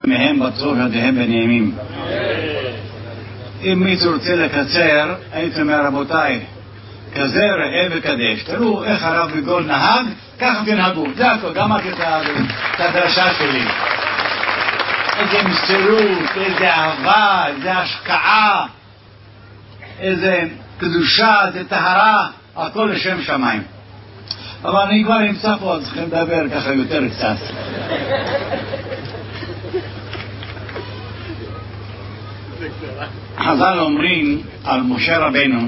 מהם בטוב ידיהם בנעימים. אם מישהו רוצה לקצר, הייתי אומר רבותיי, כזה ראה וקדש. תראו איך הרב מגול נהג, ככה תנהגו. זה הכל, גם את הדרשה שלי. איזה מסירות, איזה אהבה, איזה השקעה, איזה קדושה, איזה טהרה, הכל לשם שמיים. אבל אני כבר נמצא פה, אז צריכים לדבר ככה יותר קצת. חז"ל אומרים על משה רבנו,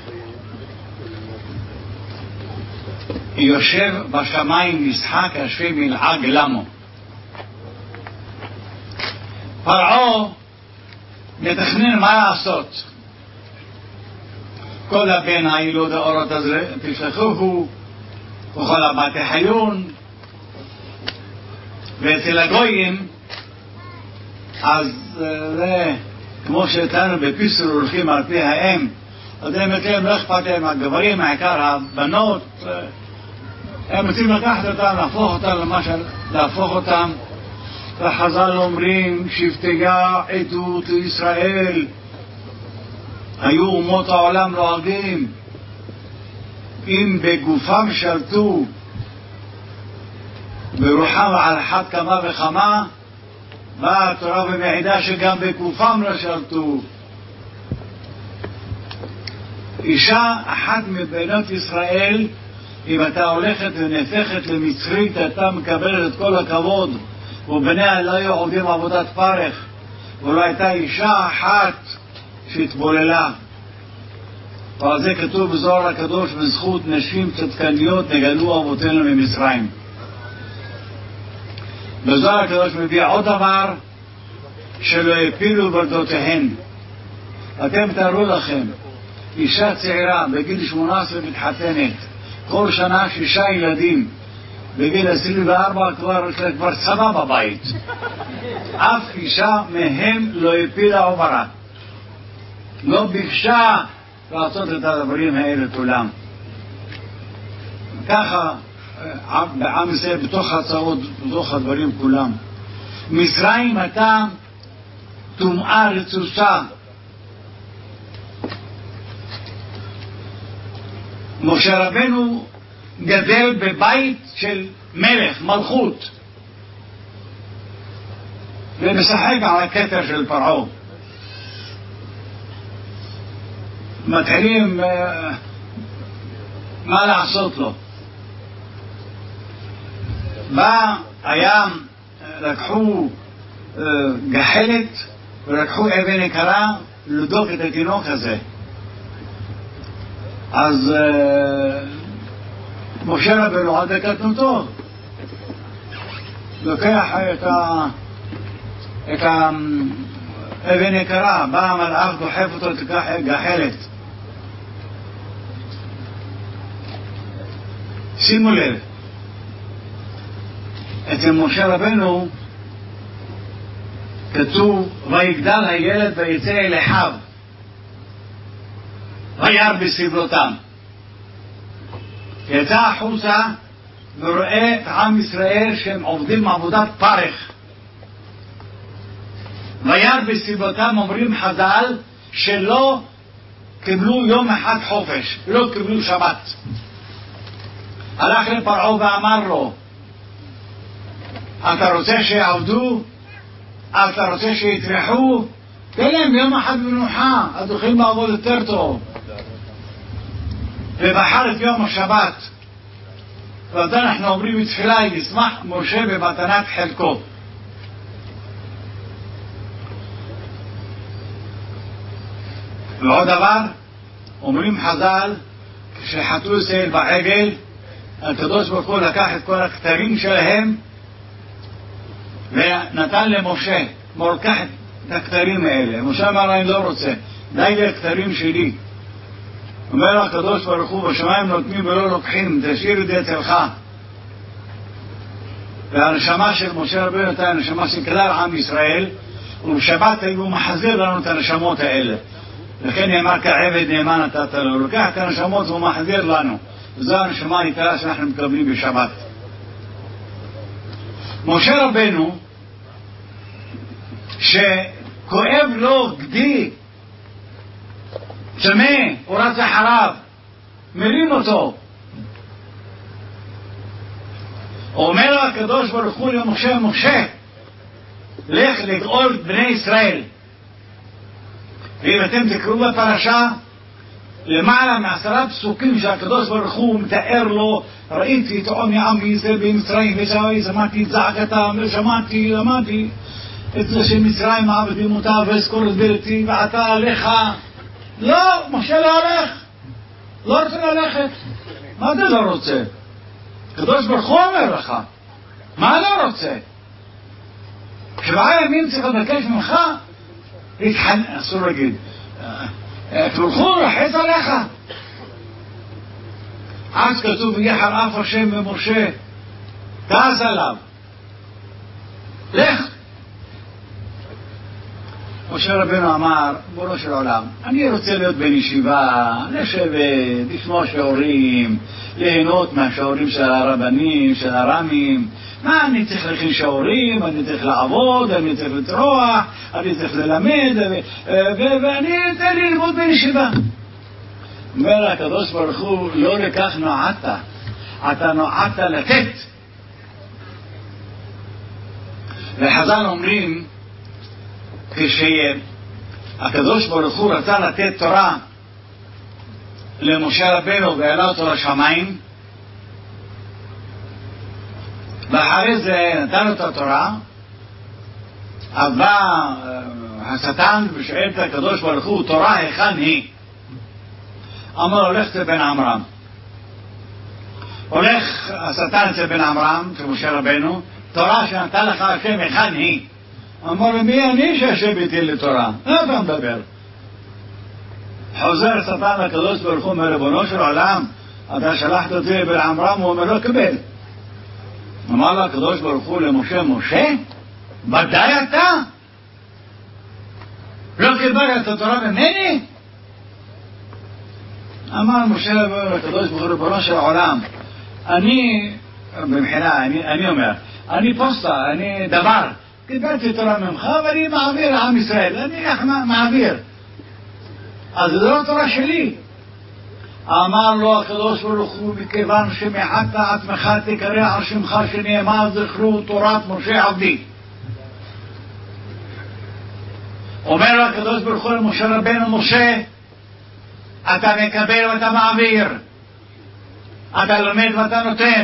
יושב בשמיים משחק השם ילעג למו. פרעה מתכנן מה לעשות. כל הבן הילוד האורות הזה תשלחוהו וכל הבתי חיון, ואצל הגויים אז זה כמו שאיתנו בפיסר הולכים על פי האם, אז הם מכירים לא אכפת להם הגברים, העיקר הבנות, הם רוצים לקחת אותם, להפוך אותם. וחז"ל אומרים שבטיה עדות לישראל, היו אומות העולם נוהגים, אם בגופם שלטו ברוחם על אחת כמה וכמה, באה התורה ומעידה שגם בגופם לא שלטו. אישה אחת מבנות ישראל, אם אתה הולכת ונהפכת למצרית, אתה מקבלת את כל הכבוד, ובניה לא היו עובדים עבודת פרך, ולא הייתה אישה אחת שהתבוללה. ועל זה כתוב בזוהר הקדוש, בזכות נשים צדקניות נגאלו אבותינו ממצרים. בזוהר הקדוש מביא עוד דבר, שלא הפילו בردותיהן. אתם תארו לכם, אישה צעירה בגיל 18 מתחתנת, כל שנה 6 ילדים, בגיל 24 כבר צבא בבית. אף אישה מהם לא הפילה עוברה, לא ביקשה לעשות את הדברים האלה כולם. ככה בעם ישראל, בתוך הצעות, בתוך הדברים כולם. מצרים הייתה טומאה רצוצה. משה רבנו גדל בבית של מלך, מלכות, ומשחק על הכתר של פרעה. מתחילים מה לעשות לו. לקחו גחלת ולקחו אבן יקרה לדוק את התינוק הזה. אז משה רבנו עד קטנותו לוקח את האבן יקרה, בא המלאך דוחף אותו את גחלת. שימו לב, אצל משה רבנו כתוב ויגדל הילד ויצא אל אחיו וירא בסבלותם. יצא החוצה ורואה את עם ישראל שהם עובדים עבודת פרך. וירא בסבלותם, אומרים חז"ל שלא קיבלו יום אחד חופש, לא קיבלו שבת. הלך לפרעה ואמר לו, אתה רוצה שיעבדו? אתה רוצה שיתרחו? תן להם יום אחד מנוחה, אז יכולים לעבוד יותר טוב. ובחר את יום השבת. ואז אנחנו אומרים בתפילה, ישמח משה במתנת חלקו. ועוד דבר, אומרים חז"ל, כשחטאו ישראל בעגל, הקדוש ברוך הוא לקח את כל הכתרים שלהם ונתן למשה, מולקח את הכתרים האלה. משה אמר, אני לא רוצה, די לי הכתרים שלי. אומר הקדוש ברוך הוא, בשמיים נותנים ולא לוקחים, תשאיר את זה אצלך. והנשמה של משה רבנו הייתה הנשמה של כלל עם ישראל, ובשבת הוא מחזיר לנו את הנשמות האלה. לכן נאמר כעבד נאמן נתת לו, לוקח את הנשמות והוא מחזיר לנו. וזו הנשמה העיקרית שאנחנו מקבלים בשבת. משה רבנו שכואב לו גדי, צמא, הוא רץ אחריו, מרים אותו. אומר לו הקדוש ברוך הוא למשה, משה, לך לגאול את בני ישראל. ואם אתם תקראו בפרשה, למעלה מ10 פסוקים שהקדוש ברוך הוא מתאר לו, ראיתי את עוני עם בישראל במצרים, ושמעתי את זעקתם, ושמעתי, למדתי את זה שמצרים עבדים אותה ואזכור הסברתי, ועתה עליך. לא, משה לא הולך, לא רוצה ללכת. מה אתה לא רוצה? הקדוש ברוך הוא אומר לך, מה לא רוצה? 7 ימים צריך לבקש ממך להתחנן, אסור להגיד, תלכו לחץ עליך. אז כתוב יחר אף השם ומשה, כעס עליו, לך. משה רבנו אמר, בונו של עולם, אני רוצה להיות בן ישיבה, לשבת, לשמוע שיעורים, ליהנות מהשיעורים של הרבנים, של הרמים. מה, אני צריך להכין שיעורים, אני צריך לעבוד, אני צריך לטרוח, אני צריך ללמד, ואני אתן לי ללמוד בן ישיבה. אומר הקדוש ברוך הוא, לא לכך נועדת, אתה נועדת לתת. וחז"ל אומרים, כשהקדוש ברוך הוא רצה לתת תורה למשה רבנו והעלה אותו לשמיים, ואחרי זה נתן לו את התורה, בא השטן ושואל את הקדוש ברוך הוא, תורה היכן היא? אמר לו, לך אצל בן עמרם. הולך השטן אצל בן עמרם, של משה רבנו, תורה שנתן לך השם היכן היא? אמר לו, מי אני שהשם הטיל לתורה? מה אתה מדבר? חוזר השטן לקדוש ברוך הוא, אומר, ריבונו של עולם, אתה שלחת אותי לבן עמרם, הוא אומר לו, קבל. אמר לו הקדוש ברוך הוא למשה, משה, ודאי אתה? לא קיבלת את התורה ממני? אמר משה לקדוש ברוך הוא, ריבונו של העולם, אני, במחילה, אני אומר, אני פוסטה, אני דבר, קיבלתי תורה ממך ואני מעביר לעם ישראל, אני מעביר. אז זה לא תורה שלי. אמר לו הקדוש ברוך הוא, מכיוון שמחת עצמך תקרא על שמך שנאמר זכרו תורת משה עבדי. אומר לו הקדוש ברוך הוא למשה רבנו, משה, אתה מקבל ואתה מעביר, אתה לומד ואתה נותן.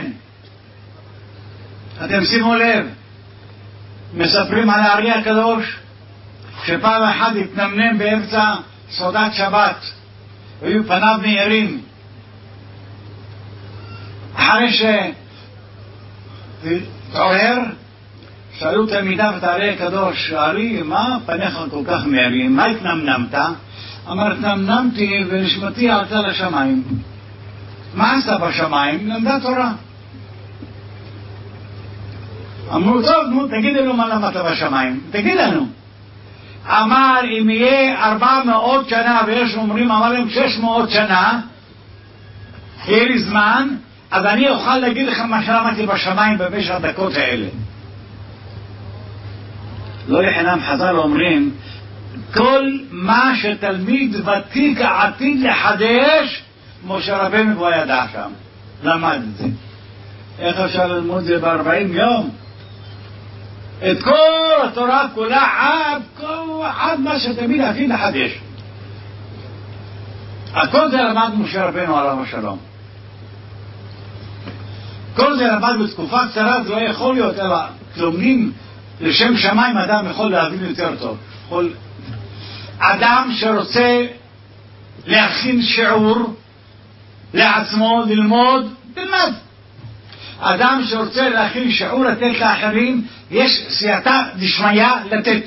אתם שימו לב, מספרים על האריה הקדוש שפעם אחת התנמנם באמצע סעודת שבת, והיו פניו נהירים. אחרי שהתעורר, שאלו תלמידיו את האריה הקדוש, הארי, מה פניך כל כך נהירים? מה התנמנמת? אמר, התנמנמתי ונשמתי עלתה לשמיים. מה עשתה בשמיים? למדה תורה. אמרו, טוב, נו, תגיד לנו מה למדת בשמיים, תגיד לנו. אמר, אם יהיה 400 שנה, ויש אומרים, אמר להם 600 שנה, יהיה לי זמן, אז אני אוכל להגיד לך מה שלמדתי בשמיים במשך הדקות האלה. לא לחינם חז"ל אומרים, כל מה שתלמיד ותיק עתיד לחדש, משה רבנו כבר ידע שם, למד את זה. איך אפשר ללמוד את זה ב40 יום? את כל התורה כולה עד מה שתמיד עתיד לחדש. הכל זה למד משה רבנו עליו השלום. כל זה למד בתקופה קצרה, זה לא יכול להיות, אלא לומדים לשם שמיים, אדם יכול להבין יותר טוב. אדם שרוצה להכין שיעור לעצמו, ללמוד, תלמד. אדם שרוצה להכין שיעור לתת לאחרים, יש סייעתא דשמיא לתת.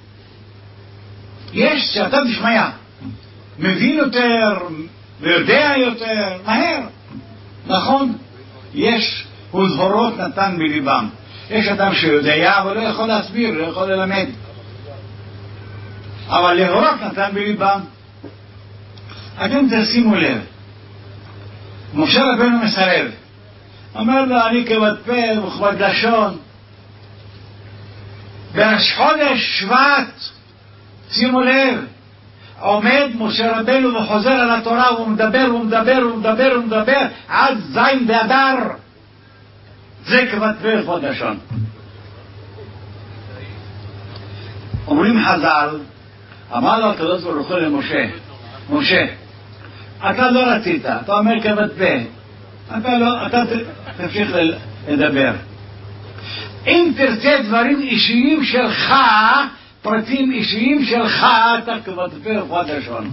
יש סייעתא דשמיא. מבין יותר, ויודע יותר, מהר. נכון? יש וזהורות נתן בליבם. יש אדם שיודע, אבל לא יכול להסביר, לא יכול ללמד. אבל להורות נתן בליבם. אתם תשימו לב. משה רבנו מסרב. אומר לו, אני כבד פה וכבד לשון. בראש חודש שבט, שימו לב, עומד משה רבנו וחוזר על התורה ומדבר ומדבר ומדבר ומדבר עד זין באדר. זה כבתווה חודשון. אומרים חז"ל, אמר לו הקדוש ברוך הוא למשה, משה, אתה לא רצית, אתה אומר כבתווה, אתה תמשיך לדבר. אם תרצה דברים אישיים שלך, פרטים אישיים שלך, אתה כבתווה חודשון.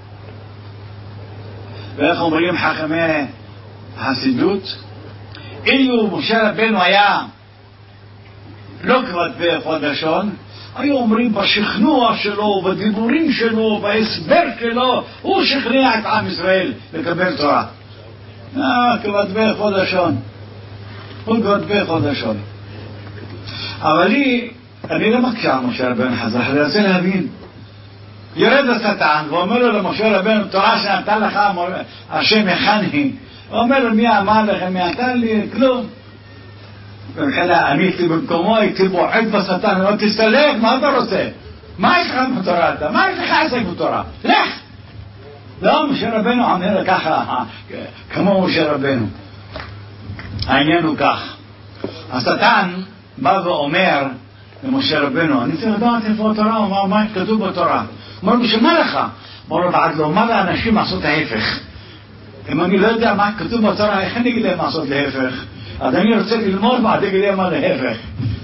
ואיך אומרים חכמי החסידות? אילו משה רבנו היה לא כבתווה חודשון, היו אומרים בשכנוע שלו, בדיבורים שלו, בהסבר שלו, הוא שכנע את עם ישראל לקבל תורה. כבתווה חודשון. הוא כבתווה חודשון. אבל אני לא מקשה על משה רבנו חזר, אני רוצה להבין. יורד השטן ואומר לו למשה רבנו, תורה שנתן לך השם הכני. הוא אומר לו, מי אמר לכם, מי נתן לי? כלום. ובכלל, אני הייתי במקומו, הייתי בועט בשטן, אני אומר, תסתלק, מה אתה רוצה? מה יש לך בתורה אתה? מה יש לך עסק בתורה? לך! לא, משה רבנו עונה ככה, כמו משה רבנו. העניין הוא כך. השטן בא ואומר למשה רבנו, אני צריך לדעת איפה התורה, מה כתוב בתורה. אומר לו, שמה לך? אומר לו, בעד לומר לאנשים לעשות ההפך. אם אני לא יודע מה כתוב בתורה, איך אני אגיד להם לעשות להפך? אז אני רוצה ללמוד מה תגיד להם מה להפך.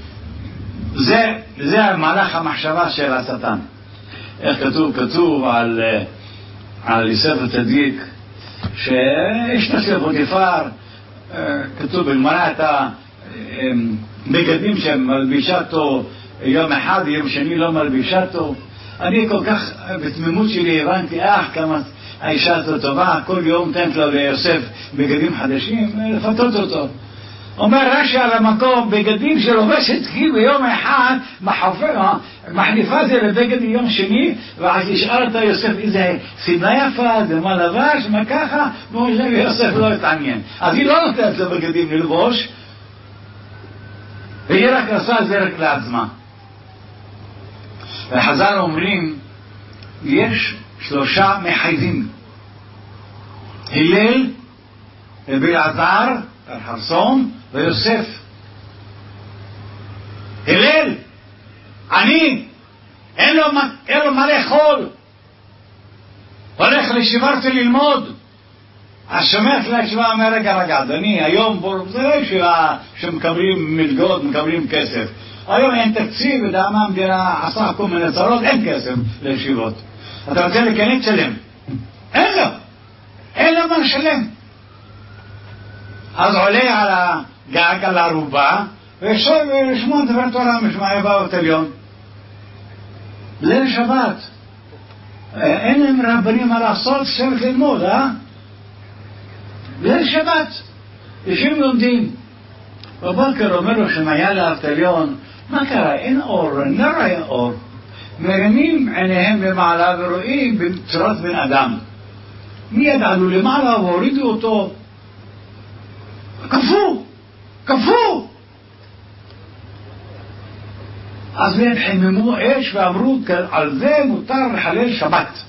זה המהלך המחשבה של השטן. איך כתוב? כתוב על יוסף הצדיק, שיש נשיא פוטיפר, כתוב בגמרא את הבגדים שמלבישתו יום אחד, יום שני לא מלבישתו. אני כל כך בתמימות שלי הבנתי, כמה האישה הזאת טובה, כל יום נתנת לו ליוסף בגדים חדשים, לפתות אותו. אומר רש"י על המקום, בגדים שלובשת כי ביום אחד מחליפה זה לבגד יום שני, ואז ישאל אותה יוסף איזה שמלה יפה, זה מה לבש, מה ככה, ויוסף לא התעניין. אז היא לא נותנת לו בגדים ללבוש, והיא רק עושה זה רק לעצמה. וחז"ל אומרים, יש 3 מחייבים. הלל, אלעזר, חרסון ויוסף. הלל, עני, אין לו מה לאכול, הולך לישיבה רוצה ללמוד. השומע של הישיבה אומר, רגע, אדוני, היום זה לא ישיבה שמקבלים מלגות, מקבלים כסף. היום אין תקציב, יודע מה המדינה עשה כל מיני צרות, אין כסף לישיבות. אתה רוצה להיכנס שלם? אין לו מה לשלם. אז עולה על הגג, על הערובה, וישב לשמוע דבר תורה משמעי באות עליון. ליל שבת. אין להם רבנים מה לעשות, שבת ללמוד, ליל שבת. יושבים לומדים. בבוקר אומר לו שמעיה לאבטליון, מה קרה? אין אור, אין רואה אור. מרימים עיניהם למעלה ורואים בצורת בן אדם. מיד עלו למעלה והורידו אותו. כפו! אז הם חיממו אש ואמרו, על זה מותר לחלל שבת.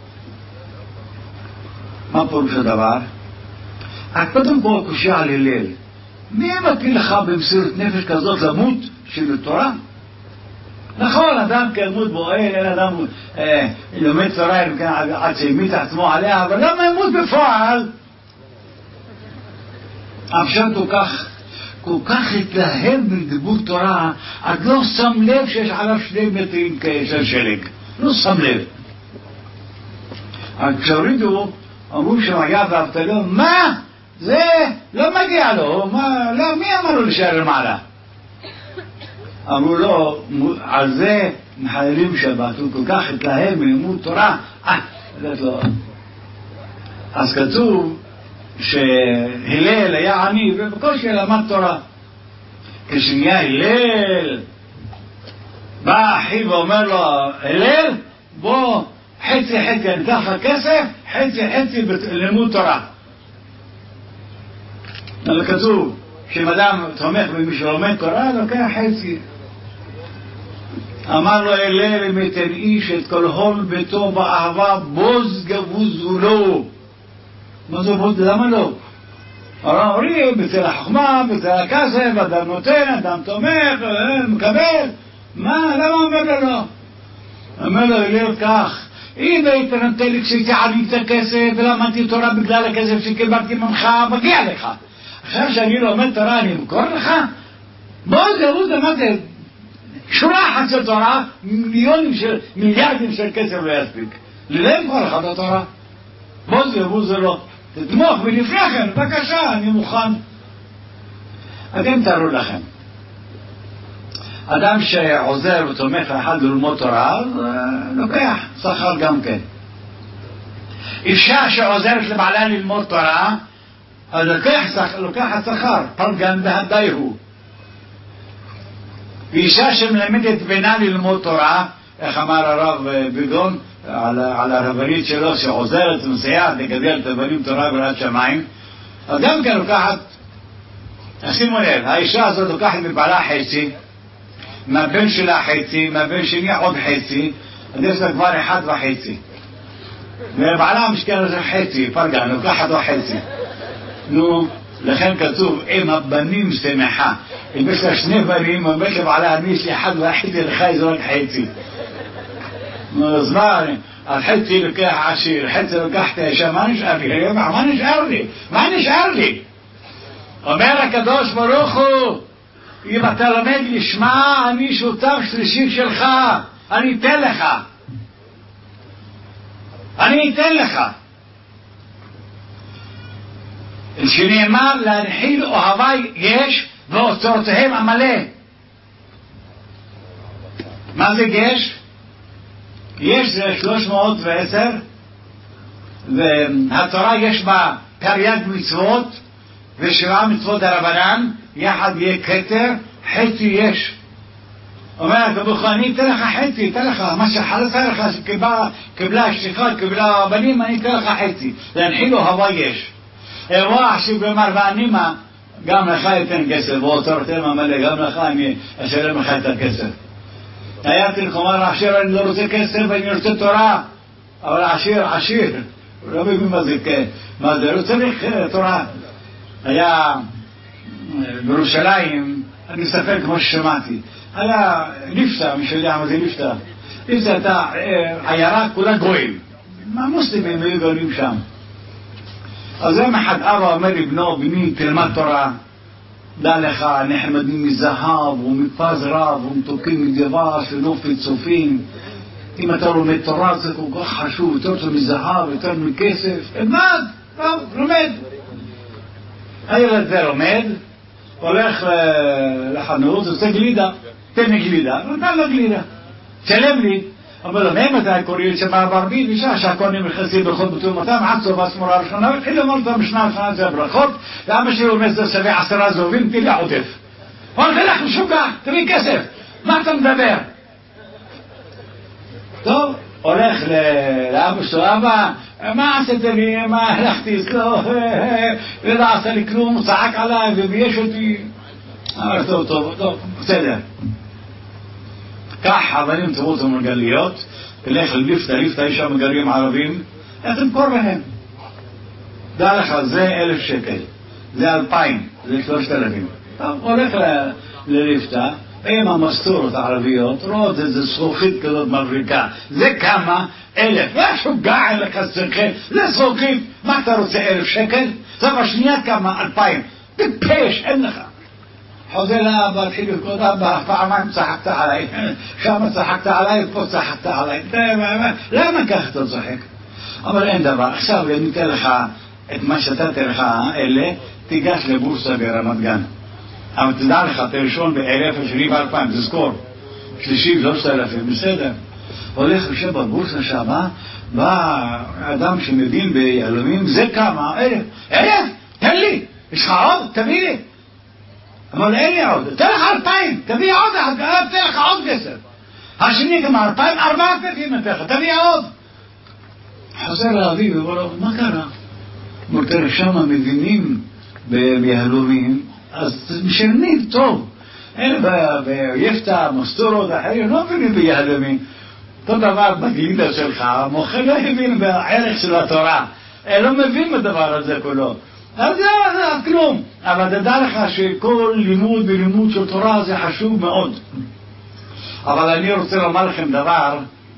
מה פירוש הדבר? קודם כל קושי על הלל. מי מפיל לך במסירות נפש כזאת למות של תורה? נכון, אדם כמות בועל, אין אדם לומד תורה עד שהמיט עצמו עליה, אבל למה ימות בפועל? עכשיו כל כך התלהב מדיבור תורה, עד לא שם לב שיש עליו 2 מטרים של שלג. לא שם לב. אז כשהורידו, אמרו שמגיע ואבטליון, מה? זה לא מגיע לו. לא, מי אמר לו להישאר למעלה? אמרו לו, על זה מחללים שבת. הוא כל כך התלהב מלימוד תורה. אז כתוב שהלל היה עני ובקושי למד תורה. כשנהיה הלל, בא אחי ואומר לו, הלל, בוא חצי אני אקח לך כסף, חצי ללימוד תורה. אבל כתוב שאם אדם תומך במי שלומד תורה, לוקח חצי. אמר לו אלה למתן איש את כל הון ביתו באהבה בוז גבוזו לו. מה זה בוז? למה לא? אומרים בצל החוכמה, בצל הכסף, אדם נותן, אדם תומך, מקבל. מה? למה אומר לו לא? אומר לו אלה כך, אם היית נותן לי כשהייתי עני את הכסף ולמדתי תורה בגלל הכסף שקיבלתי ממך, מגיע לך. עכשיו שאני לומד תורה אני אמכור לך? בוז גבוז למדת שורה אחת של תורה, מיליארדים של כסף לא יספיק. ללם כל אחד התורה. בוז גבוז זה לא. תתמוך ולפני כן, בבקשה, אני מוכן. אתם תראו לכם. אדם שעוזר ותומך לאחד ללמוד תורה, לוקח שכר גם כן. אישה שעוזרת לבעלה ללמוד תורה, אז לוקחת שכר, פרגן בהדייהו. ואישה שמלמדת בינה ללמוד תורה, איך אמר הרב ביגון על הרבנית שלו שעוזרת ומסייעת לגדל את הבנים תורה ביראת שמיים, אז גם כן לוקחת, שימו לב, האישה הזאת לוקחת מבעלה חצי, מהבן שלה חצי, מהבן שני עוד חצי, אז יש לה כבר 1.5, ובעלה משקל הזה חצי, פרגן, לוקחת עוד חצי. נו, לכן כתוב, אם הבנים שמחה. אם יש לה 2 בנים, אומר לבעלה, אני יש לי 1.5, לך יש רק חצי. אז מה, החצי לוקח עשיר, חצי לוקח תשע, מה נשאר לי? מה נשאר לי? אומר הקדוש ברוך הוא, אם אתה למד לשמה, אני שותף שלישי שלך, אני אתן לך. שנאמר להנחיל אוהבי יש ואוצרותיהם המלא. מה זה גש? יש זה 310, והתורה יש בה תרי"ג מצוות ו7 מצוות דרבנן, יחד יהיה כתר, חצי יש. אומר הקדוש, אני אתן לך חצי, אתן לך מה שחלצה לך, שקיבלה אשתך, קיבלה בנים, אני אתן לך חצי. להנחיל אוהבי יש. אירוע שבאמר ואנימה, גם לך אתן כסף, ואוצרותיהם המלא, גם לך אני אשלם לך את הכסף. היה תלכומר עשיר, אני לא רוצה כסף, אני רוצה תורה, אבל עשיר, הוא לא מבין מה זה, הוא צריך תורה. היה בירושלים, אני אספר כמו ששמעתי, היה ליפתא, מי שיודע מה זה ליפתא. ליפתא הייתה עיירה כולה גויים, המוסלמים היו גרים שם. אז יום אחד אבא אומר לבנו, בני תלמד תורה, דע לך, נחמדים מזהב ומפז רב ומתוקים מדבש ונופת צופים. אם אתה לומד תורה זה כל כך חשוב, יותר טוב מזהב, יותר מכסף, אלמד, לומד. הילד זה לומד, הולך לחנות, עושה גלידה, תן לי גלידה, נתן לו גלידה, שלם לי. אבל למה אתה קוראים שמה ברבי, בשעה שהכהנים נכנסים ברכות בתרומתם, עד סוף הסמורה הראשונה, והתחיל לומר את המשנה הראשונה זה הברכות, ואבא שלי אומר זה שווה 10 זהובים, תן לי עודף. הוא אומר לך משוגע, תביא כסף, מה אתה מדבר? טוב, הולך לאבא שלו, אבא, מה עשית לי, מה הלכתי, לא עשה לי כלום, הוא צעק עליי ובייש אותי. אמר טוב, בסדר. קח אבנים תראו אותם מרגליות, תלך לליפתא, יש שם מגרים ערבים, איך תמכור להם? דע לך, זה 1,000 שקל, זה 2,000, זה 3,000. טוב, הולך לליפתא, עם המסטורות הערביות, רואות איזה זכוכית כזאת מבריקה, זה כמה? 1,000, לא שוגע אין לך שכל, זה זכוכית, מה אתה רוצה 1,000 שקל? זה בשנייה כמה? 2,000, טיפש, אין לך. חוזר לאבא, התחיל לבכות, אבא, פעמיים צחקת עליי, שם צחקת עליי, פה צחקת עליי, למה כך אתה צוחק? אבל אין דבר, עכשיו אני אתן לך את מה שתתי לך אלה, תיגש לבורסה ברמת גן. אבל תדע לך, תראשון ב1,000, שני ב2,000, תזכור, שלישי 3,000, בסדר. הולך לשם בבורסה שמה, בא אדם שמבין ביהלומים, זה כמה? 1,000, תן לי, יש לך עוד? תביא לי. אבל אין לי עוד, תן לך 2,000, תביא עוד, תן לך עוד כסף. השני גם 2,000, 4,000 תביא עוד. חוזר לאביו, ואומר לו, מה קרה? מותר שם מבינים ביהלומים, אז משלמים טוב. ביפתא, מסטורות אחרים, לא מבינים ביהלומים. אותו דבר בגלידה שלך, המוכר לא הבין בערך של התורה. לא מבין בדבר הזה כולו. אז זה כלום. אבל תדע לך שכל לימוד ולימוד של תורה זה חשוב מאוד. אבל אני רוצה לומר לכם דבר,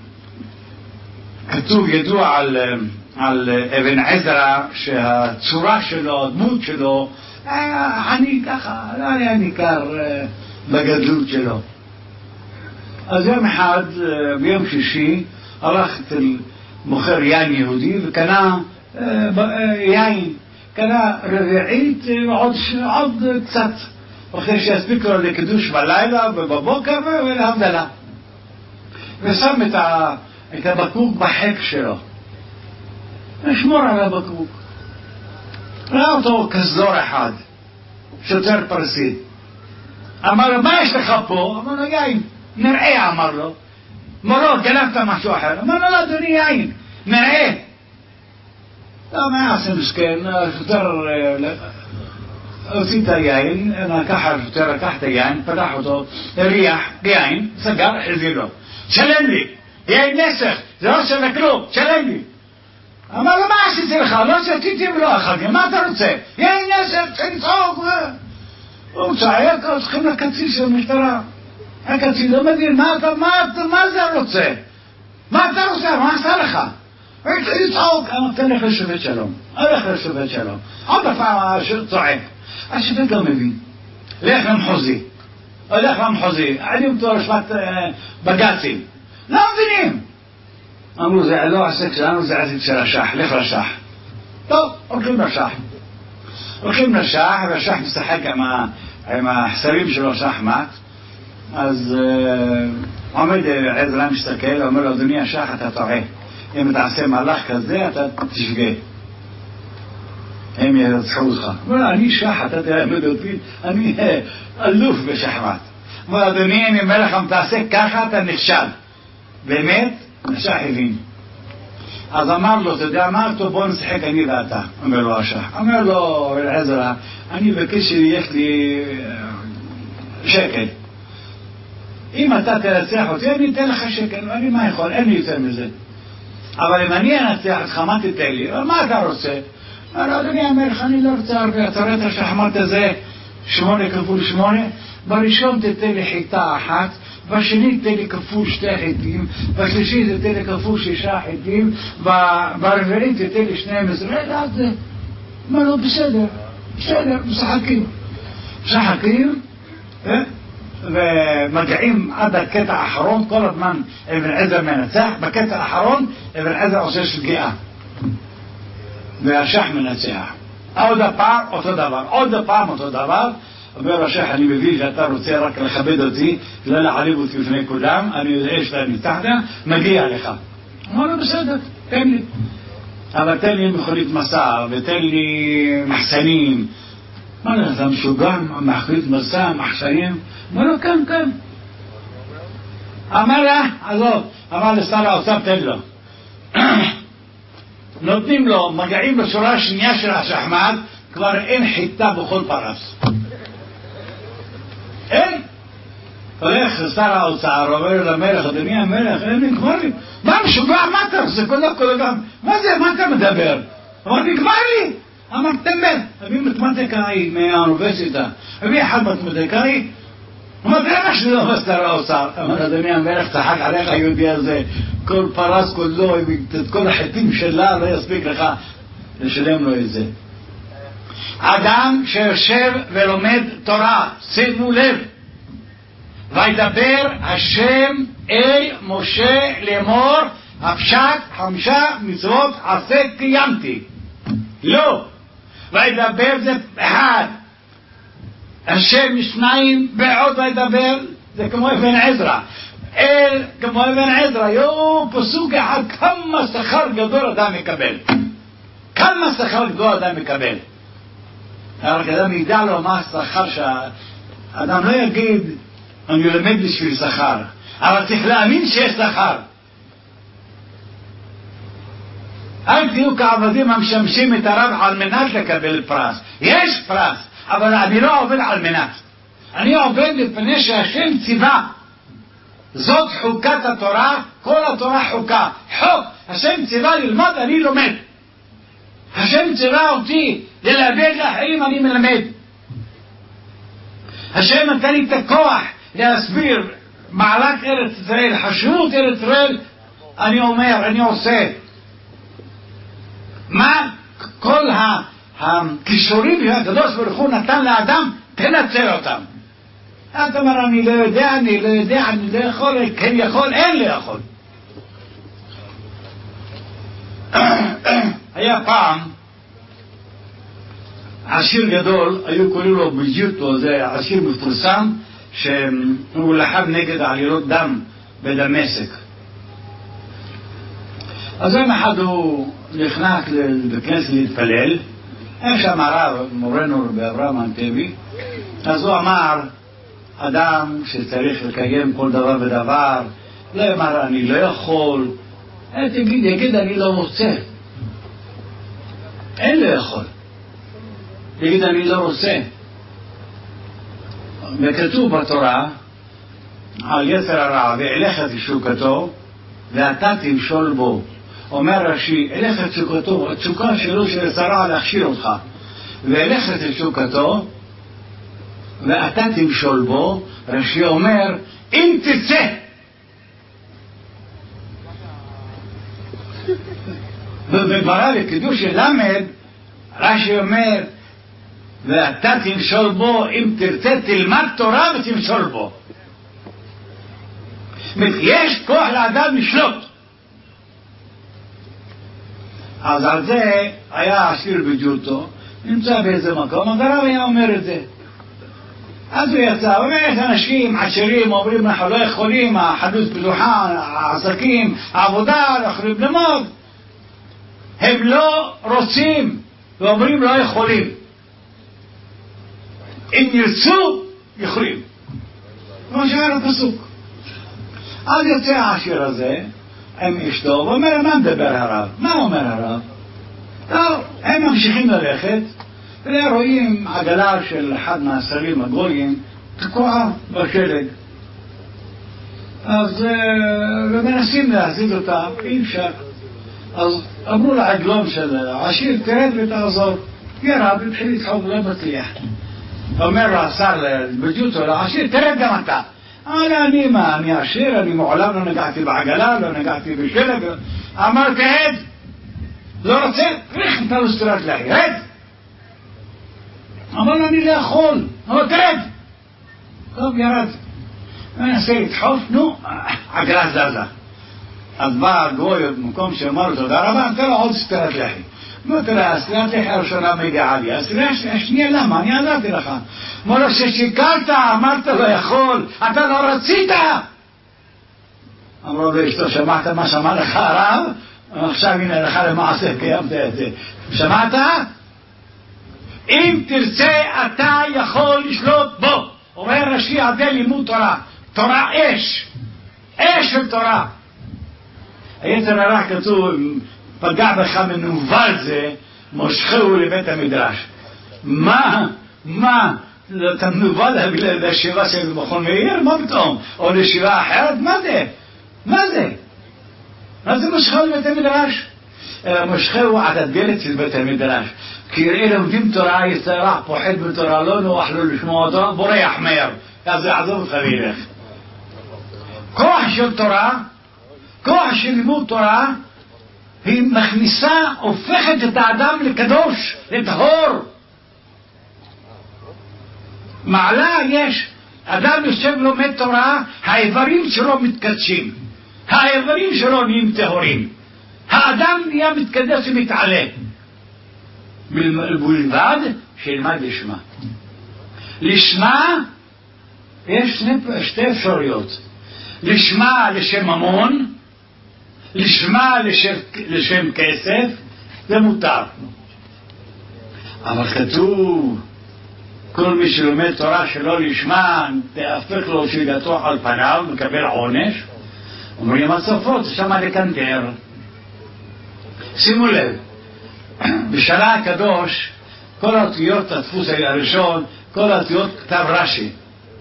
כתוב ידוע על אבן עזרא שהצורה שלו, הדמות שלו, אני ככה, לא היה ניכר בגדלות שלו. אז יום אחד, ביום שישי, הלך אצל מוכר יין יהודי וקנה יין, קנה רביעית עוד קצת, אחרי שיספיק לו לקידוש בלילה ובבוקר ולהבדלה. ושם את הבקבוק בחק שלו. לשמור על הבקבוק. ראה אותו כזור אחד, שוטר פרסי. אמר לו, מה יש לך פה? אמר לו, יין. נראה, אמר לו. מורות, גנבת משהו אחר. אמר לו, לא, אדוני, יין. נראה. לא, מה יעשה מסכן? השוטר הוציא את היין, השוטר לקח את היין, פתח אותו, הריח, יין, סגר, החזיר לו. שלם לי. יין נסך, זה לא שווה כלום, שלם לי. אמר לו, מה עשיתי לך? לא שתיתי ולא אכלתי, מה אתה רוצה? יין נסך, צחוק. הוא צעק, צריכים לקצין של המשטרה. הקצין לא מבין, מה זה רוצה? מה אתה רוצה? מה עשה לך? לצחוק, תלך לשופט שלום. הולך לשופט שלום. עוד פעם צועק. השופט לא מבין. לך למחוזי. הולך למחוזי. עדים אותו רשמת בגצים. לא מבינים. אמרו, זה לא עסק שלנו, זה עסק של השח. לך לשח. טוב, הולכים לשח. הולכים לשח, והשח משחק עם החסרים שלו שחמט. אז עומד עזרא מסתכל, אומר לו, אדוני השח, אתה טועה. אם תעשה מהלך כזה, אתה תשגה. הם ירצחו אותך. אומר, אני שח, אתה תלמד אותי, אני אלוף בשחמט. אומר, אדוני, אני אומר לך, אם תעשה ככה, אתה נכשל. באמת, השח הבין. אז אמר לו, אתה יודע מה? טוב, בוא נשחק אני ואתה. אומר לו השח. אומר לו, עזרא, אני בקש שיש לי שקל. אם אתה תרצח אותי, אני אתן לך שקל. אני מה יכול? אין לי יותר מזה. אבל אם אני אנצח את מה תתן לי? מה אתה רוצה? אמר, אדוני המלך, אני לא רוצה הרבה. אתה רואה את השחמט הזה, 8 כפול 8? בראשון תתן לי חיטה אחת, בשני תתן לי כפול 2 חיטים, בשלישי תתן לי כפול 6 חיטים, ברביעי תתן לי 12. רגע, זה. אמר לו, בסדר, משחקים. משחקים, ומגיעים עד הקטע האחרון, כל הזמן אבן עזרא מנצח, בקטע האחרון אבן עזרא עושה שגיאה והשח מנצח. עוד הפעם אותו דבר, אותו דבר. אומר השח, אני מבין שאתה רוצה רק לכבד אותי, לא להעליב אותי לפני כולם, אני יודע שאתה מתחת, מגיע לך. אמר לו, בסדר, תן לי, אבל תן לי מכונית מסע ותן לי מחסנים. מה לך, אתה משוגע, מכונית מסע, מחסנים? אמר לו, כן. אמר לה, עזוב, אמר לשר האוצר, תן לו. נותנים לו, מגיעים לשורה השנייה של השחמט, כבר אין חיטה בכל פרס. אין. הולך לשר האוצר, אומר למלך, אדוני המלך, נגמר לי. מה משוגע, מה אתה עושה? כל גם, מה זה, מה אתה מדבר? אמר, נגמר לי. אמר, תמל, אבי מתמטיקאי מהאוניברסיטה, אבי אחד מתמטיקאי, אמר, למה שזה לא שר האוצר? אמר, אדוני המלך, צחק עליך היהודי הזה, כל פרס כולו, את כל החיטים שלה, לא יספיק לך לשלם לו את זה. אדם שיושב ולומד תורה, שימו לב, וידבר השם אל משה לאמור, הפשט 5 מצוות עשה קיימתי. לא, וידבר זה אחד, השם 2 ועוד וידבר, זה כמו אבן עזרא. אל כמו אבן עזרא, פסוק אחד, כמה שכר גדול אדם מקבל. כמה שכר גדול אדם מקבל. אבל אדם ידע לו מה השכר שהאדם לא יגיד, אני לומד בשביל שכר, אבל צריך להאמין שיש שכר. אל תהיו כעבדים המשמשים את הרב על מנת לקבל פרס. יש פרס, אבל אני לא עובד על מנת. אני עובד לפני שהשם ציווה. זאת חוקת התורה, כל התורה חוקה. חוק, השם ציווה ללמוד, אני לומד. השם ציווה אותי ללמד לאחרים, אני מלמד. השם נתן לי את הכוח להסביר מעלת ארץ ישראל, חשיבות ארץ ישראל, אני אומר, אני עושה. מה כל הכישורים שהקדוש ברוך הוא נתן לאדם, תנצל אותם. אתה אומר, אני לא יודע, אני לא יכול, כן יכול, אין לי יכול. היה פעם עשיר גדול, היו קוראים לו בג'וטו, זה עשיר מפורסם, שהוא לחם נגד עלילות דם בדמשק. אז יום אחד הוא נכנס לכנס להתפלל, היה שם הרב, מורנו באברהם אנטבי, אז הוא אמר, אדם שצריך לקיים כל דבר ודבר, לא אמר אני לא יכול, יגיד אני לא רוצה, אין לא יכול, יגיד אני לא רוצה. וכתוב בתורה על יצר הרע ואילך את תשוקתו ואתה תמשול בו. אומר רש"י, אילך את תשוקתו, התשוקה שלו של יצר הרע להכשיר אותך, ואילך את תשוקתו ואתה תמשול בו. רש"י אומר אם תצא, ובגמרא בקידוש למד רש"י אומר ואתה תמשול בו, אם תרצה תלמד תורה ותמשול בו. יש כוח לאדם לשלוט. אז על זה היה עשיר בג'וטו, נמצא באיזה מקום, אז הרב היה אומר את זה. אז הוא יצא, הוא אומר, יש אנשים עשירים, אומרים, אנחנו לא יכולים, החנות פתוחה, העסקים, העבודה, לא יכולים ללמוד. הם לא רוצים, ואומרים לא יכולים. אם ירצו, יכולים. כמו שאומר הפסוק. אז יוצא העשיר הזה עם אשתו, ואומר, מה מדבר הרב? מה אומר הרב? טוב, הם ממשיכים ללכת, ורואים עגלה של אחד מהשרים הגויים תקועה בשלג. אז ומנסים להזיז אותה, אי אפשר. אז אמרו לעגלון של העשיר, תרד ותעזור. ירד, התחיל לדחוק, לא מצליח. אומר לו השר בג'וטו לעשיר, תרד גם אתה. אני מה, אני עשיר, אני מעולם לא נגעתי בעגלה, לא נגעתי בשלג. אמר תרד, לא רוצה, איך אתה לא סתירת לחי, רד. אמר לו אני לא יכול, אמר תרד. טוב, ירד. מנסה לדחוף, נו, עגלה זזה. אז בא הגוי במקום שאמר לו תודה רבה, נתן לו עוד סתירת לחי. אמרתי לה, הסתירת לחי הראשונה מגיעה לי, הסתירת השנייה למה? אני עזרתי לך. אמר לו ששיקרת, אמרת לא יכול, אתה לא רצית. אמרו לו אשתו, שמעת מה שמע לך הרב? עכשיו הנה לך למעשה, קיימת את זה. שמעת? אם תרצה אתה יכול לשלוט בו. אומר רש"י על זה לימוד תורה. תורה אש. אש של תורה. היצר הרע כתוב, פגע בך מנוול זה, מושכהו לבית המדרש. מה? אתה מנוול לשיבה של מכון מאיר? מה פתאום? או לשיבה אחרת? מה זה? מה זה מושכהו לבית המדרש? מושכהו עד הדלת של בית המדרש. כי יראה לומדים תורה, יצר הרע פוחד בתורה, לא נוח לו לשמוע אותו, בורח מהר. אז זה יעזוב אותך וילך. כוח של תורה, כוח של לימוד תורה, היא מכניסה, הופכת את האדם לקדוש, לטהור. מעלה יש, אדם יושב לומד תורה, האיברים שלו מתקדשים, האיברים שלו נהיים טהורים, האדם נהיה מתקדש ומתעלה, בלבד שילמד לשמה. לשמה יש שתי אפשרויות, לשמה לשם ממון, לשמה לשם כסף, זה מותר. אבל כתוב, כל מי שלומד תורה שלא לשמה, תהפך לו שיגתו על פניו, מקבל עונש. אומרים הסופות, שמה לקנטר. שימו לב, בשנה הקדוש, כל האותיות, הדפוס הראשון, כל האותיות כתב רש"י.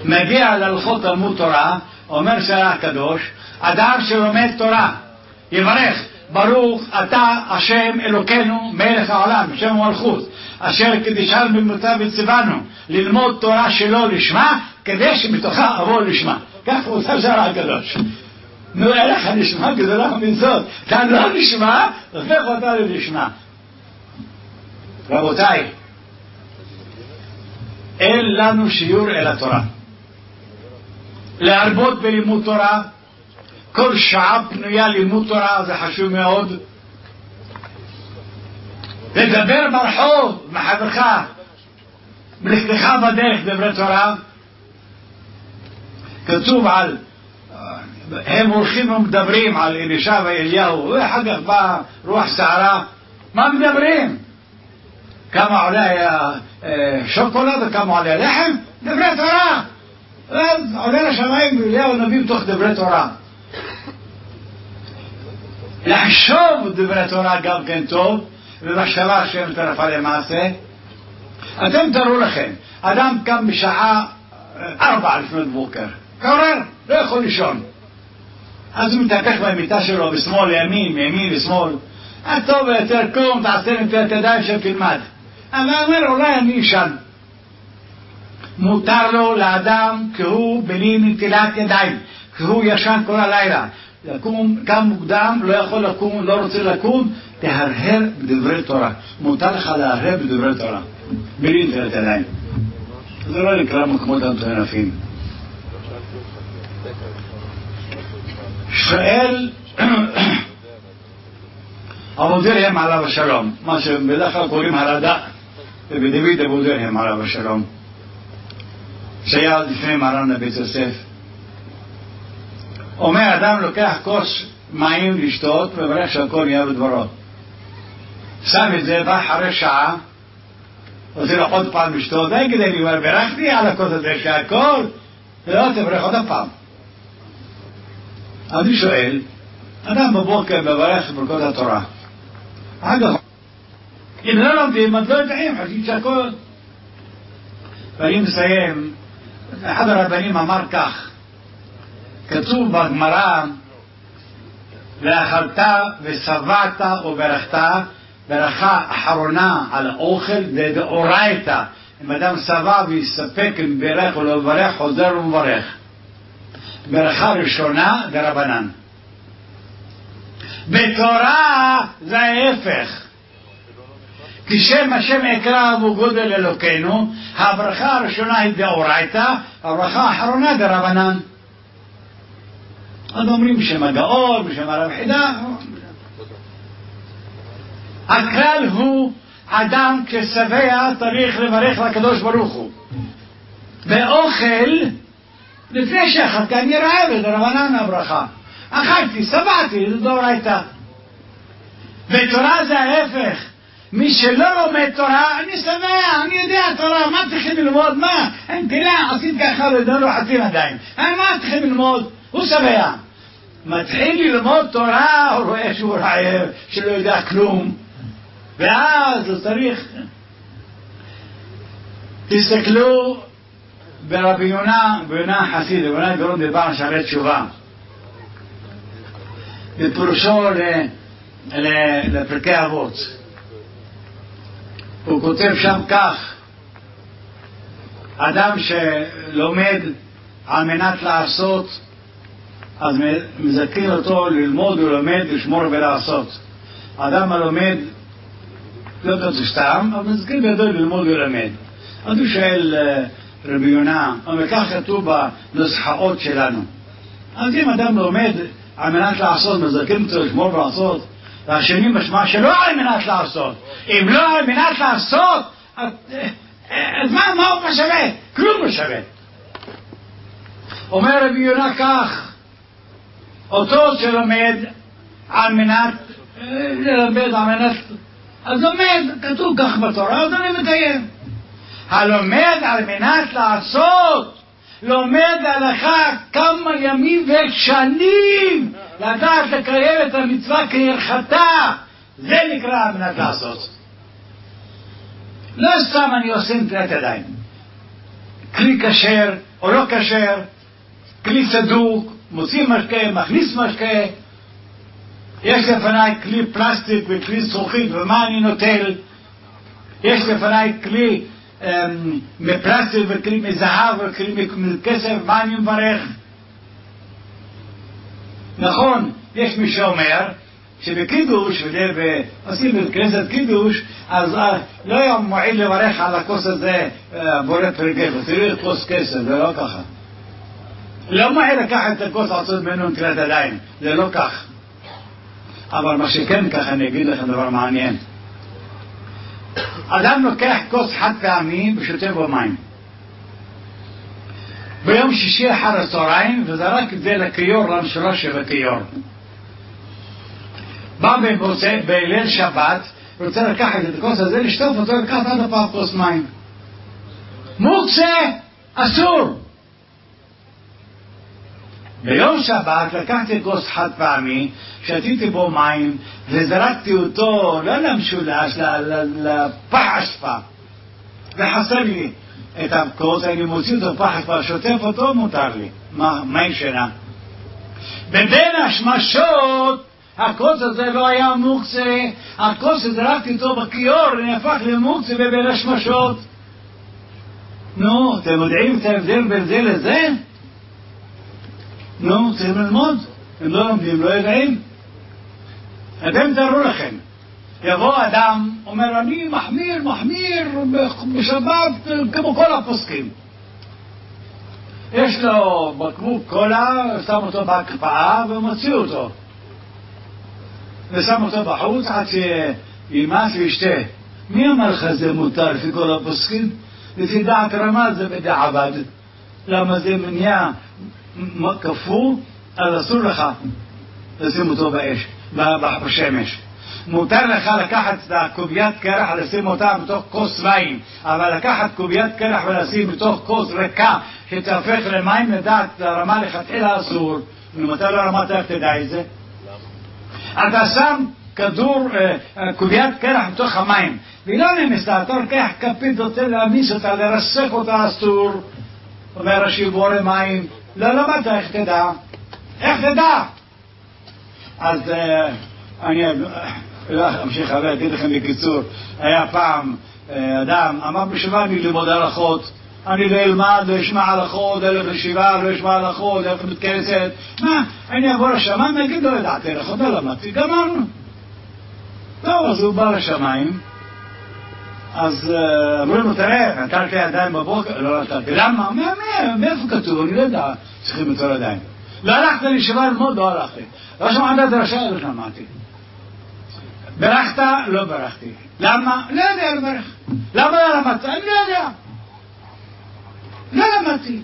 מגיע להלכות תלמוד תורה, אומר שלה הקדוש, אדם שלומד תורה, יברך, ברוך אתה השם אלוקינו מלך העולם, שם מלכות, אשר קדישנו במותיו וציוונו ללמוד תורה שלא לשמה, כדי שבתוכה אבוא לשמה. כך הוא עושה שלה הקדוש. נו, אין לך לשמה, כי זה לא מצוות. אתה לא לשמה, הופך אותה ללשמה. רבותיי, אין לנו שיעור אל התורה. להרבות בלימוד תורה, כל שעה פנויה לימוד תורה, זה חשוב מאוד. לדבר ברחוב, מחברך, מלכתך בדרך דברי תורה. כתוב על, הם הולכים ומדברים על אלישע ואליהו, ואחר כך בא רוח סערה, מה מדברים? כמה עולה שוקולד וכמה עולה לחם? דברי תורה. אז עולה לשמיים ואליהו הנביא בתוך דברי תורה. לחשוב דברי תורה גם כן טוב, ובמחשבה השם טרפה למעשה. אתם תראו לכם, אדם קם בשעה 4 לפנות בוקר, קורר, לא יכול לישון. אז הוא מתהפך במיטה שלו, בשמאל לימין, מימין לשמאל. הטוב יותר קום, תעשה נטילת ידיים שתלמד. אבל אומר, אולי אני ישן. מותר לו לאדם שהוא בלי נטילת ידיים, שהוא ישן כל הלילה. לקום, קם מוקדם, לא יכול לקום, לא רוצה לקום, תהרהר בדברי תורה. מותר לך להרהר בדברי תורה, בלי נטילת ידיים. זה לא נקרא מקומות המטונפים. שואל אבו דרהם עליו השלום, מה שבדרך כלל קוראים הרד"ק, ובדוד אבו דרהם עליו השלום, שהיה לפני מרן לבית יוסף. אומר, אדם לוקח כוס מים לשתות וברך שהכל נהיה בדברו, שם את זה, בא אחרי שעה, רוצה לו עוד פעם לשתות, די כדי לי, ברכתי על הכוס הזה שהכל, ולא תברך עוד פעם. אז אני שואל, אדם בבוקר מברך ברכות התורה, אגב, אם לא לומדים, אז לא יודעים, חושבים שהכל. ואני מסיים, אחד הרבנים אמר כך, כתוב בגמרא, ואכלת ושבעת וברכת, ברכה אחרונה על האוכל דאורייתא. אם אדם שבע ויסתפק אם ברך או לא ברך, חוזר ומברך. ברכה ראשונה דרבנן. בתורה זה ההפך. כשם השם אקרא וגודל אלוקינו, הברכה הראשונה היא דאורייתא, הברכה האחרונה דרבנן. אז אומרים בשם הגאור, בשם הרב חידה. הכלל הוא, אדם כשבע צריך לברך לקדוש ברוך הוא. באוכל, לפני שאכלתי אני רעב, דרבנן הברכה. אכלתי, שבעתי, זה דאורייתא. בתורה זה ההפך. מי שלא לומד תורה, אני שבע, אני יודע תורה, מה צריכים ללמוד? מה? אין תילה, עשית ככה לדלו חצים עדיין. מה צריכים ללמוד? הוא שבע. מתחיל ללמוד תורה, הוא רואה שהוא רעב, שלא יודע כלום. ואז הוא צריך... תסתכלו ברבי יונה, ביונה חסיד, ביונה גאון דבר שערי תשובה. בפירושו לפרקי אבות. הוא כותב שם כך, אדם שלומד על מנת לעשות, אז מזכיר אותו ללמוד ולומד, לשמור ולעשות. אדם הלומד, לא יודע סתם, אבל מזכיר בידו ללמוד ולמד. אז הוא שואל רבי יונה, וכך כתוב בנוסחאות שלנו. אז אם אדם לומד על מנת לעשות, מזכיר אותו לשמור ולעשות, והשני משמע שלא על מנת לעשות. אם לא על מנת לעשות, אז מה הוא משווה? כלום משווה. אומר רבי יונה כך, אותו שלומד על מנת ללמד על מנת, אז לומד, כתוב כך בתורה, אז אני מקיים. הלומד על מנת לעשות, לומד הלכה כמה ימים ושנים, לדעת לקיים את המצווה כהלכתה, זה נקרא על מנת לעשות. לא סתם אני עושה נטילת ידיים. כלי כשר או לא כשר, כלי סדוק, מוציא משקה, מכניס משקה, יש לפניי כלי פלסטיק וכלי זכוכית, ומה אני נוטל? יש לפניי כלי מפלסטיק וכלי מזהב וכלי מכסף, מה אני מברך? נכון, יש מי שאומר שבקידוש, ועושים בכנסת קידוש, אז לא היה מועיל לברך על הכוס הזה בורא פרגל, תראי כוס כסף, זה לא ככה. לא מועיל לקחת את הכוס לעשות ממנו נטילת ידיים, זה לא כך. אבל מה שכן ככה, אני אגיד לכם דבר מעניין. אדם לוקח כוס חד פעמי ושותה בו מים. ביום שישי אחר הצהריים, וזרק את זה לכיור, למשורה שבכיור. בא בליל שבת, ורוצה לקחת את הכוס הזה, לשטוף אותו, לקחת עד הפעם כוס מים. מוקצה, אסור. ביום שבת לקחתי כוס חד פעמי, שתיתי בו מים, וזרקתי אותו, לא למשולש, לפח אשפה. וחסר לי את הכוס, אני מוציא אותו פח אשפה, שוטף אותו, מותר לי. מה ישנה? בבין השמשות, הכוס הזה לא היה מוקצה, הכוס שזרקתי אותו בכיור, נהפך למוקצה בבין השמשות. נו, אתם יודעים את ההבדל בין זה לזה? נו, צריכים ללמוד. הם לא לומדים, לא יודעים. אתם תראו לכם. יבוא אדם, אומר, אני מחמיר בשבת כמו כל הפוסקים. יש לו בקבוק קולה, שם אותו בהקפאה ומוציא אותו. ושם אותו בחוץ עד שימאס וישתה. מי אמר לך זה מותר לפי כל הפוסקים? לפי דעת רמה זה בדיעבד. למה זה נהיה כפור? אז אסור לך לשים אותו באש, בשמש. מותר לך לקחת את קוביית קרח ולשים אותה בתוך כוס מים, אבל לקחת קוביית קרח ולשים בתוך כוס ריקה שתהפך למים לדעת לרמה לכתחילה אסור. ומתי לרמה אתה תדע את זה? אתה שם כדור, קוביית קרח בתוך המים, ולא נמסתה, אתה לוקח כפית, רוצה להמיס אותה, לרסק אותה אסור. אומר השיבור מים, לא למדת, איך תדע? איך תדע? אז אני אמשיך להגיד לכם בקיצור. היה פעם אדם אמר בשביל אני ללמוד הלכות, אני לא אלמד, לא אשמע הלכות, אלך לישיבה, לא אשמע הלכות, אלך מתכנסת. מה? אני אבוא לשמיים, נגיד לא ידעתי הלכות, לא למדתי, גמרנו. טוב, אז הוא בא לשמיים, אז אמרו לו, תראה, נטלתי ידיים בבוקר, לא נטלתי. למה? מאיפה כתוב? אני לא יודע, צריכים לטול ידיים. לא הלכתי לישיבה ללמוד, לא הלכתי. לא שמעת דרשה, לא שמעתי. ברכת? לא ברכתי. למה? לא יודע לברך. למה לא למדת? אני לא יודע. לא למדתי.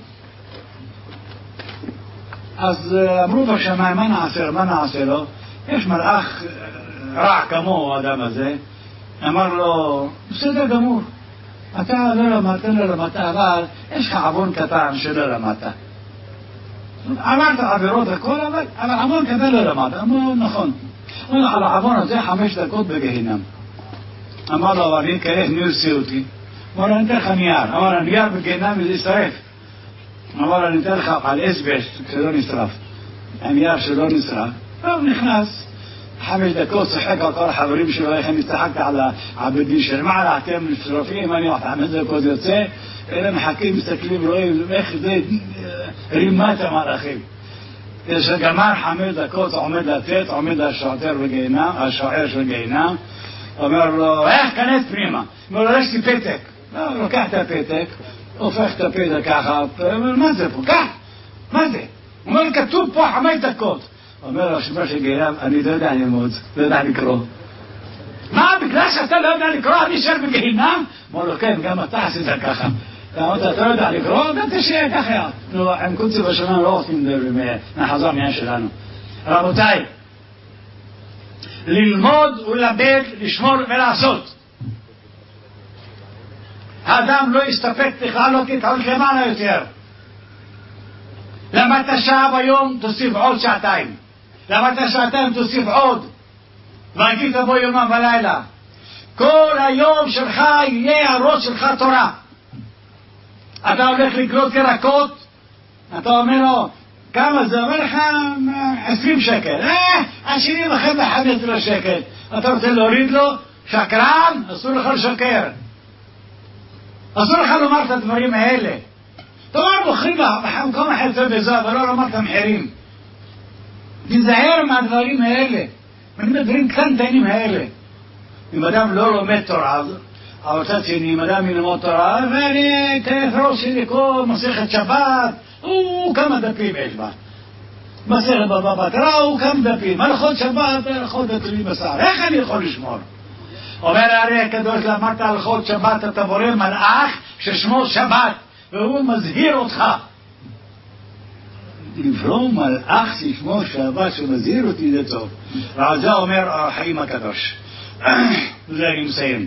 אז אמרו בשמיים, מה נעשה לו? יש מלאך רע כמו האדם הזה. אמר לו, בסדר גמור. אתה לא למדת, אבל יש לך עוון קטן שלא למדת. אמרת עבירות הכל, אבל עוון קטן לא למדת. אמרו, נכון. על העוון הזה 5 דקות בגהינם. אמר לו, אבל אני כעת ניסי אותי. אמר לו, אני אתן לך נייר. אמר לו, נייר בגהינם וזה ישרף. אמר לו, אני אתן לך על אסבסט שלא נשרף. הנייר שלא נשרף. טוב, נכנס. 5 דקות צחק על כל החברים שלו, איך אני צחקתי על הבדים של מעלה, אתם שרופים, אני 5 דקות יוצא, אלה מחכים, מסתכלים, רואים איך זה רימת המלאכים. כשגמר 5 דקות עומד לצאת, עומד השוער של גיהינם, אומר לו, איך כנס פנימה? אומר לו, יש לי פתק. לא, לוקח את הפתק, הופך את הפתק ככה, אומר, מה זה פה? כך, מה זה? אומר, כתוב פה 5 דקות. אומר לו, השומר של גיהינם, אני לא יודע ללמוד, לא יודע לקרוא. מה, בגלל שאתה לא יודע לקרוא, אני אשאר בגיהינם? אומר לו, כן, גם אתה עשית ככה. אתה לא יודע לקרוא, גם תשאר ככה. נו, עם קוצי בשמיים לא עושים מהחזר מהעין שלנו. רבותיי, ללמוד ולמד, לשמור ולעשות. האדם לא יסתפק, בכלל לא תתעול למעלה יותר. למדת שעה ביום, תוסיף עוד 2 שעתיים. למדת 2 שעתיים, תוסיף עוד. והגית בו יומם ולילה. כל היום שלך יהיה הראש שלך תורה. אתה הולך לקנות ירקות, אתה אומר לו, כמה זה? אומר לך 20 שקל. השני לכם ב-15 שקל. אתה רוצה להוריד לו? שקרן? אסור לך לשקר. אסור לך לומר את הדברים האלה. תאמר בוחרים במקום החלטה בזה, אבל לא לומר את המחירים. תיזהר מהדברים האלה. מהדברים קטנטנים האלה. אם אדם לא לומד תורה, אבל צד שני, אם אדם ילמוד תורה, ואני אתן ראש שלי כל מסכת שבת, כמה דפים יש בה. מסכת בבא בתרא, כמה דפים. הלכות שבת, הלכות דתיים בשר. איך אני יכול לשמור? אומר הרי הקדוש, למדת הלכות שבת, אתה בורא מלאך ששמו שבת, והוא מזהיר אותך. לברוא מלאך ששמו שבת שמזהיר אותי זה טוב. ועל זה אומר החיים הקדוש. וזה אני מסיים.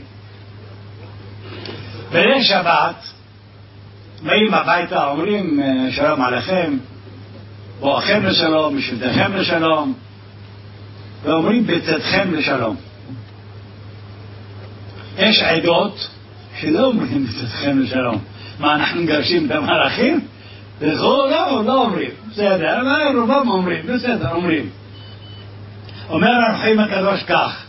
בליל שבת באים הביתה, אומרים שלום עליכם, בואכם לשלום, בשבתכם לשלום, ואומרים בצאתכם לשלום. יש עדות שלא אומרים בצאתכם לשלום. מה, אנחנו מגרשים את המלאכים? לא אומרים. בסדר, אבל רובם אומרים. בסדר, אומרים. אומר החיים הקדוש כך,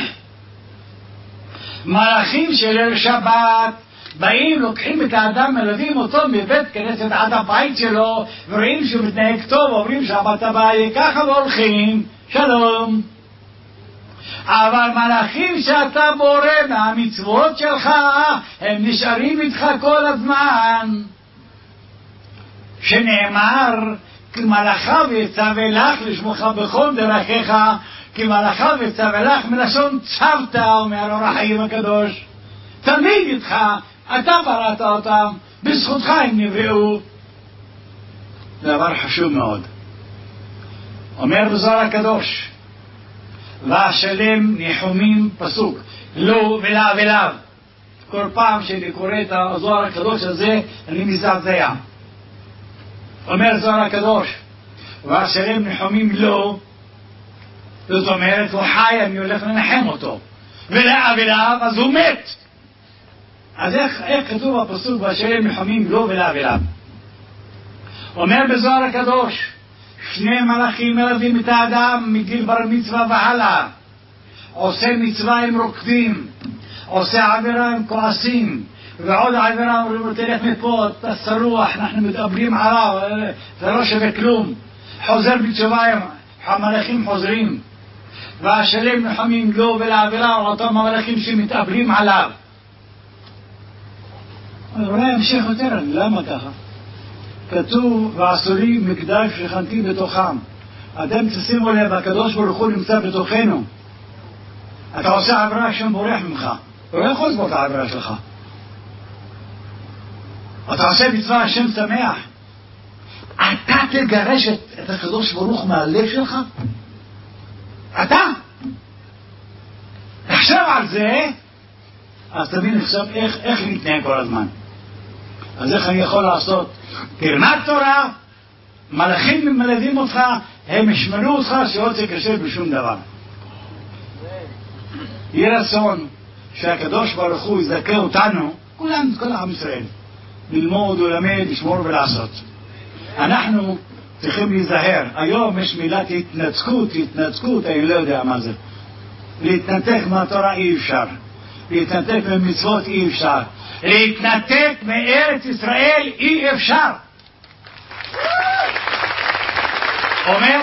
מלאכים של ליל שבת באים, לוקחים את האדם, מלווים אותו מבית כנסת עד הבית שלו, ורואים שהוא מתנהג טוב, אומרים שבת הבאה ככה והולכים, שלום. אבל מלאכים שאתה בורא מהמצוות שלך, הם נשארים איתך כל הזמן. שנאמר, כי מלאכיו יצווה לך לשמוך בכל דרכיך, כי מלאכיו יצווה לך מלשון צוותא, אומר אור החיים הקדוש. תמיד איתך, אתה בראת אותם, בזכותך הם נבראו. דבר חשוב מאוד. אומר בזוהר הקדוש, ואשלם ניחומים, פסוק, לא ולאו ולאו. כל פעם שאני קורא את הזוהר הקדוש הזה, אני מזעזע. אומר זוהר הקדוש, ואשלם ניחומים לא, זאת אומרת, הוא חי, אני הולך לנחם אותו. ולאו ולאו, אז הוא מת. אז איך כתוב בפסוק, ואשלם ניחומים לא ולאו ולאו? אומר בזוהר הקדוש, שני מלאכים מלווים את האדם מגיל בר מצווה והלאה. עושה מצווה הם רוקדים, עושה עבירה הם כועסים, ועוד עבירה אומרים לו תלך מפה, אתה שרוח, אנחנו מדברים עליו, זה לא שווה כלום. חוזר בתשובה, המלאכים חוזרים. ואשלם ניחומים לו ולעבירה על אותם המלאכים שמתאבלים עליו. אולי המשך יותר, למה ככה? כתוב, ועשו לי מקדש שכנתי בתוכם. אתם תשימו לב, הקדוש ברוך הוא נמצא בתוכנו. אתה עושה עבירה, השם בורח ממך. הוא לא יכול לסבור את העבירה שלך. אתה עושה מצווה, השם שמח. אתה תגרש את הקדוש ברוך מהלב שלך? אתה? תחשב על זה, אז תבין עכשיו איך להתנהג כל הזמן. אז איך אני יכול לעשות? תלמד תורה, מלאכים מלווים אותך, הם ישמרו אותך שלא תקשר בשום דבר. יהיה רצון שהקדוש ברוך הוא יזכה אותנו, כולם, כל עם ישראל, ללמוד ולמד, לשמור ולעשות. אנחנו צריכים להיזהר. היום יש מילת התנתקות, אני לא יודע מה זה. להתנתק מהתורה אי אפשר. להתנתק ממצוות אי אפשר. להתנתק מארץ ישראל אי אפשר. אומר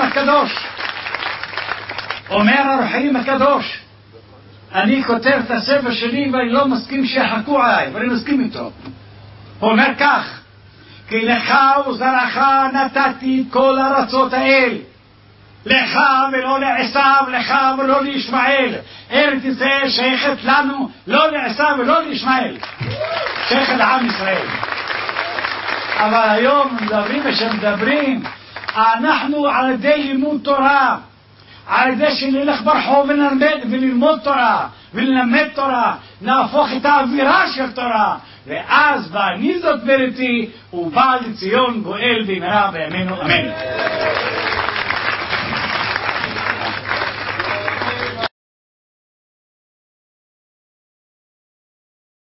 הרחיים הקדוש, אני כותב את הספר שלי ואני לא מסכים שיחקו עליי, ואני מסכים איתו. הוא אומר כך, כי לך וזרעך נתתי כל ארצות האל, לך ולא לעשיו, לך ולא לישמעאל. ארץ ישראל שייכת לנו, לא לעשיו ולא לישמעאל, שייכת לעם ישראל. אבל היום מדברים, אנחנו על ידי לימוד תורה, על ידי שנלך ברחוב וללמוד תורה וללמד תורה, נהפוך את האווירה של תורה, ואז ואני זאת בריתי ובא לציון גואל במהרה בימינו אמן.